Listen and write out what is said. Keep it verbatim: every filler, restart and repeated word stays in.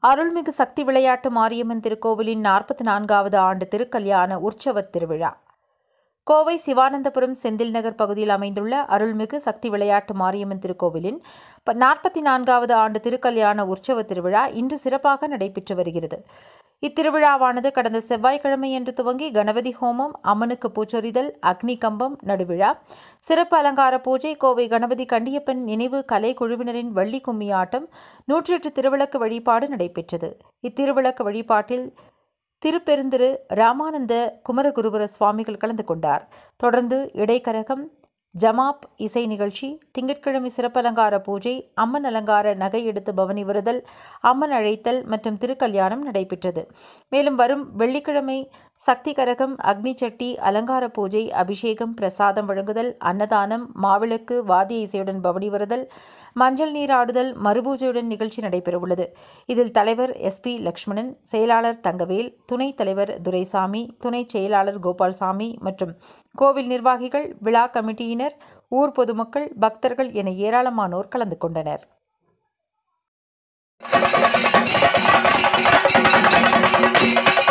அருள்மிகு சக்தி விளையாட்டு மாரியம்மன் திருக்கோவிலின் நாற்பத்தி நான்காவது ஆண்டு திருக்கல்யாண உற்சவத் திருவிழா கோவை சிவானந்தபுரம் செந்தில் நகர் பகுதியில் அமைந்துள்ள அருள்மிகு சக்தி விளையாட்டு மாரியம்மன் திருக்கோவிலின் நாற்பத்தி நான்காவது ஆண்டு திருக்கல்யாண உற்சவ திருவிழா இன்று சிறப்பாக நடைபெற்று வருகிறது. இத்திருவிழாவானது கடந்த செவ்வாய்க்கிழமையன்று துவங்கி கணபதி ஹோமம், அம்மனுக்கு பூச்சொரிதல், அக்னி கம்பம், நடுவிழா, சிறப்பு அலங்கார பூஜை, கோவை கணபதி கண்டியப்பன் நினைவு கலை குழுவினரின் வள்ளி கும்மி ஆட்டம், நூற்றி எட்டு திருவிளக்கு வழிபாடு நடைபெற்றது. இத்திருவிளக்கு வழிபாட்டில் திருப்பெருந்திரு ராமானந்த குமரகுருபர சுவாமிகள் கலந்து கொண்டார். தொடர்ந்து இடைக்கரகம், ஜமாப் இசை நிகழ்ச்சி, திங்கட்கிழமை சிறப்பு அலங்கார பூஜை, அம்மன் அலங்கார நகை எடுத்து பவனி வருதல், அம்மன் அழைத்தல் மற்றும் திருக்கல்யாணம் நடைபெற்றது. மேலும் வரும் வெள்ளிக்கிழமை சக்தி கரகம், அக்னி சட்டி, அலங்கார பூஜை, அபிஷேகம், பிரசாதம் வழங்குதல், அன்னதானம், மாவிளக்கு, வாத்திய இசையுடன் பவனி வருதல், மஞ்சள் நீராடுதல், மறுபூஜையுடன் நிகழ்ச்சி நடைபெறவுள்ளது. இதில் தலைவர் எஸ் பி லக்ஷ்மணன், செயலாளர் தங்கவேல், துணைத் தலைவர் துரைசாமி, துணை செயலாளர் கோபால்சாமி மற்றும் கோவில் நிர்வாகிகள், விழா கமிட்டியினர், ஊர் பொதுமக்கள், பக்தர்கள் என ஏராளமானோர் கலந்து கொண்டனர்.